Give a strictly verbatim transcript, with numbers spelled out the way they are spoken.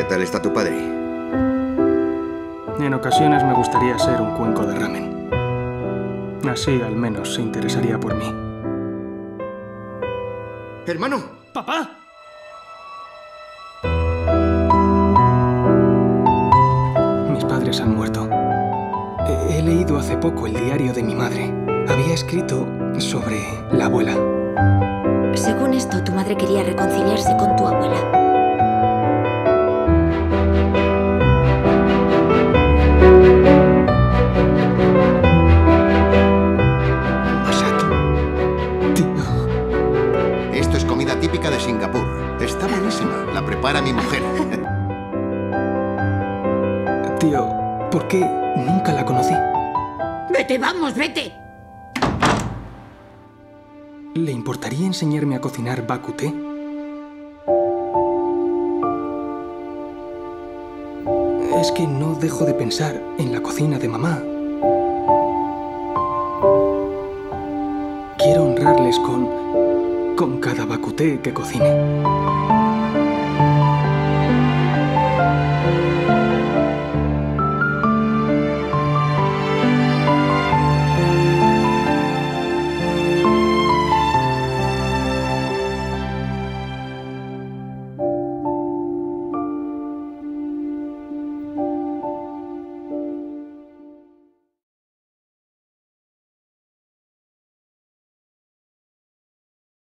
tal está tu padre? En ocasiones me gustaría ser un cuenco de ramen. Así al menos se interesaría por mí. ¡Hermano! ¡Papá! Mis padres han muerto. He, he leído hace poco el diario de mi madre. Había escrito sobre la abuela. Según esto, tu madre quería reconciliarse con tu abuela. Esto es comida típica de Singapur. Está buenísima. La prepara mi mujer. Tío, ¿por qué nunca la conocí? ¡Vete, vamos, vete! ¿Le importaría enseñarme a cocinar bak kut teh? Es que no dejo de pensar en la cocina de mamá. Quiero honrarles con... con cada bak kut teh que cocine.